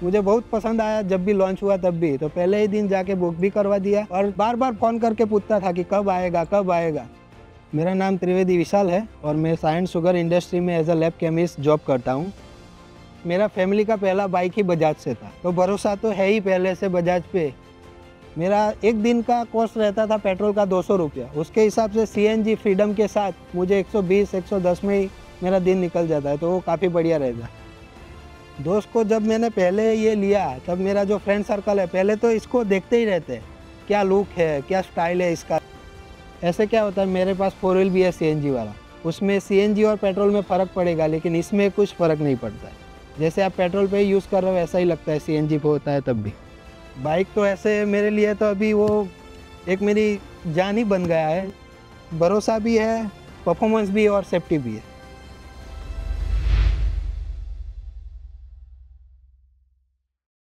मुझे बहुत पसंद आया जब भी लॉन्च हुआ तब भी, तो पहले ही दिन जाके बुक भी करवा दिया और बार बार फ़ोन करके पूछता था कि कब आएगा कब आएगा। मेरा नाम त्रिवेदी विशाल है और मैं साइंस शुगर इंडस्ट्री में as a lab chemist job करता हूँ। मेरा फैमिली का पहला बाइक ही बजाज से था, तो भरोसा तो है ही पहले से बजाज पे। मेरा एक दिन का कॉस्ट रहता था पेट्रोल का 200 रुपया, उसके हिसाब से सीएनजी फ्रीडम के साथ मुझे 120-110 में ही मेरा दिन निकल जाता है, तो वो काफ़ी बढ़िया रहेगा। दोस्त को जब मैंने पहले ये लिया तब मेरा जो फ्रेंड सर्कल है पहले तो इसको देखते ही रहते हैं, क्या लुक है, क्या स्टाइल है इसका। ऐसे क्या होता है, मेरे पास 4 व्हील भी है सीएनजी वाला, उसमें सीएनजी और पेट्रोल में फ़र्क पड़ेगा लेकिन इसमें कुछ फ़र्क नहीं पड़ता है। जैसे आप पेट्रोल पे ही यूज़ कर रहे हो ऐसा ही लगता है सीएनजी पे होता है तब भी। बाइक तो ऐसे मेरे लिए तो अभी वो एक मेरी जान ही बन गया है। भरोसा भी है, परफॉर्मेंस भी है और सेफ्टी भी है।